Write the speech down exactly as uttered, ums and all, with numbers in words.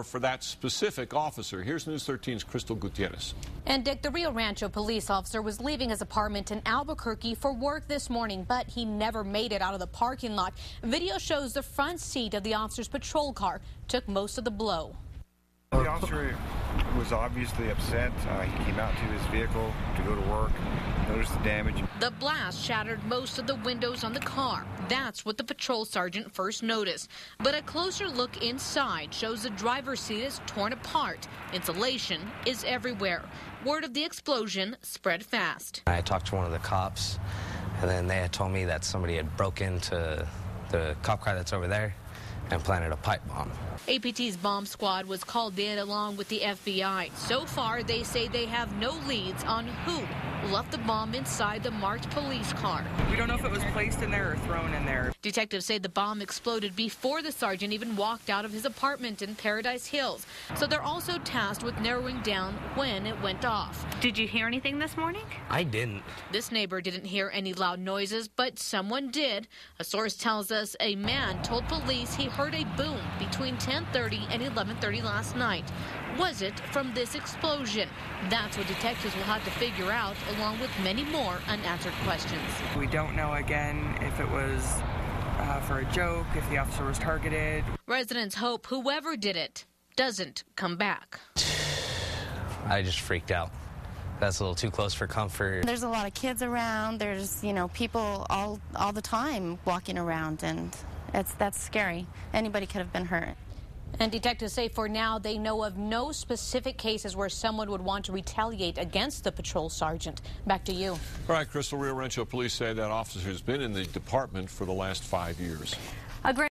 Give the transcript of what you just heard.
for that specific officer. Here's News thirteen's Crystal Gutierrez. And Dick, the Rio Rancho police officer was leaving his apartment in Albuquerque for work this morning, but he never made it out of the parking lot. Video shows the front seat of the officer's patrol car took most of the blow. The officer was obviously upset. Uh, he came out to his vehicle to go to work, noticed the damage. The blast shattered most of the windows on the car. That's what the patrol sergeant first noticed. But a closer look inside shows the driver's seat is torn apart. Insulation is everywhere. Word of the explosion spread fast. I talked to one of the cops, and then they had told me that somebody had broken into the cop car that's over there and planted a pipe bomb. A P T's bomb squad was called in along with the F B I. So far, they say they have no leads on who left the bomb inside the marked police car. We don't know if it was placed in there or thrown in there. Detectives say the bomb exploded before the sergeant even walked out of his apartment in Paradise Hills. So they're also tasked with narrowing down when it went off. Did you hear anything this morning? I didn't. This neighbor didn't hear any loud noises, but someone did. A source tells us a man told police he heard a boom between ten thirty and eleven thirty last night. Was it from this explosion? That's what detectives will have to figure out, along with many more unanswered questions. We don't know, again, if it was uh, for a joke, if the officer was targeted. Residents hope whoever did it doesn't come back. I just freaked out. That's a little too close for comfort. There's a lot of kids around. There's, you know, people all all the time walking around, and it's that's scary. Anybody could have been hurt. And detectives say for now they know of no specific cases where someone would want to retaliate against the patrol sergeant. Back to you. All right, Crystal, Rio Rancho police say that officer has been in the department for the last five years. A great